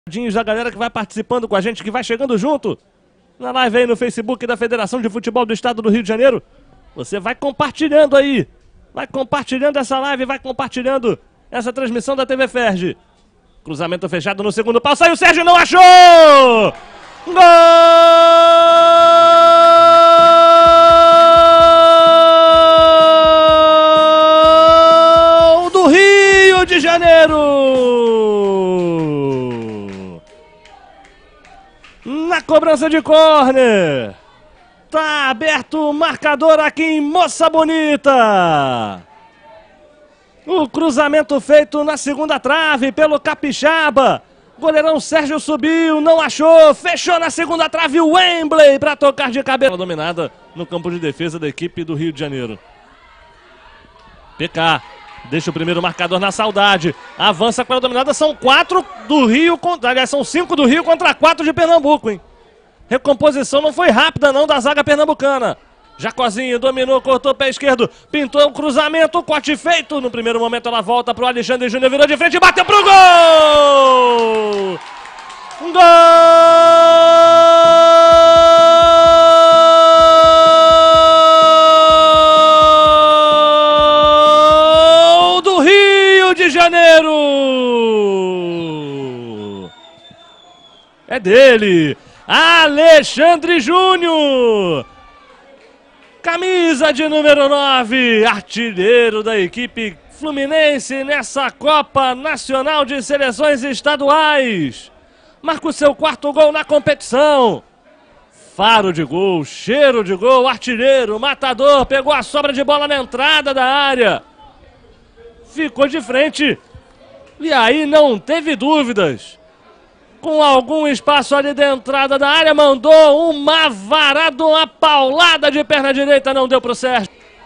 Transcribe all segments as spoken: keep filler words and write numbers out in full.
Da galera que vai participando com a gente, que vai chegando junto na live aí no Facebook da Federação de Futebol do Estado do Rio de Janeiro. Você vai compartilhando aí, vai compartilhando essa live, vai compartilhando essa transmissão da T V Ferj. Cruzamento fechado no segundo pau, saiu o Sérgio, não achou! Gol do Rio de Janeiro! Na cobrança de córner, tá aberto o marcador aqui em Moça Bonita. O cruzamento feito na segunda trave pelo Capixaba. Goleirão Sérgio subiu, não achou, fechou na segunda trave o Wembley para tocar de cabeça. Dominada no campo de defesa da equipe do Rio de Janeiro. P K. Deixa o primeiro marcador na saudade. Avança com a dominada. São quatro do Rio contra. Aliás, são cinco do Rio contra quatro de Pernambuco, hein? Recomposição não foi rápida, não, da zaga pernambucana. Jacozinho dominou, cortou o pé esquerdo. Pintou o cruzamento, corte feito. No primeiro momento ela volta pro Alexandre Júnior, virou de frente e bateu pro gol! Gol! Janeiro! É dele, Alexandre Júnior, camisa de número nove, artilheiro da equipe fluminense nessa Copa Nacional de Seleções Estaduais. Marca o seu quarto gol na competição. Faro de gol, cheiro de gol, artilheiro, matador, pegou a sobra de bola na entrada da área. Ficou de frente. E aí não teve dúvidas. Com algum espaço ali da entrada da área, mandou uma varada, uma paulada de perna direita, não deu pro Sérgio.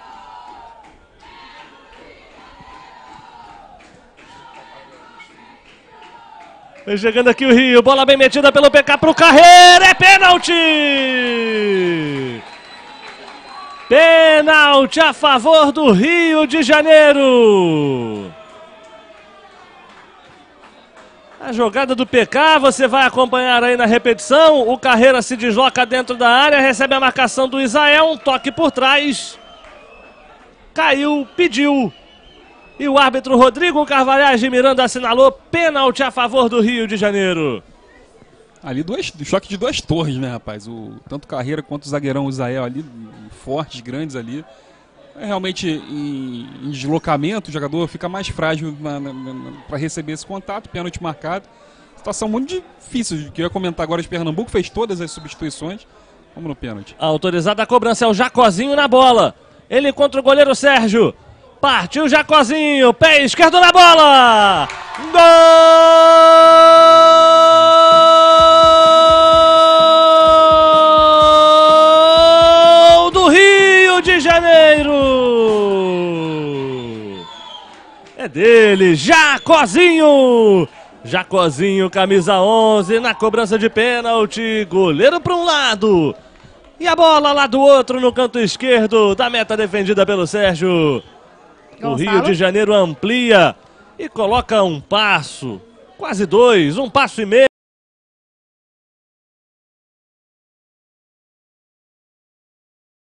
Vem chegando aqui o Rio, bola bem metida pelo P K pro Carreira, é pênalti! Pênalti a favor do Rio de Janeiro. A jogada do P K, você vai acompanhar aí na repetição. O Carreira se desloca dentro da área, recebe a marcação do Isael, um toque por trás. Caiu, pediu. E o árbitro Rodrigo Carvalhais de Miranda assinalou pênalti a favor do Rio de Janeiro. Ali dois, choque de duas torres, né, rapaz? O, tanto Carreira quanto o zagueirão Isael ali, fortes, grandes ali. É realmente em, em deslocamento, o jogador fica mais frágil para receber esse contato, pênalti marcado. Situação muito difícil, que eu ia comentar agora de Pernambuco, fez todas as substituições. Vamos no pênalti. Autorizada a cobrança, é o Jacozinho na bola. Ele contra o goleiro Sérgio. Partiu o Jacozinho, pé esquerdo na bola! Gol do Rio de Janeiro! É dele, Jacozinho! Jacozinho, camisa onze, na cobrança de pênalti, goleiro para um lado. E a bola lá do outro no canto esquerdo da meta defendida pelo Sérgio. O Rio de Janeiro amplia e coloca um passo, quase dois, um passo e meio.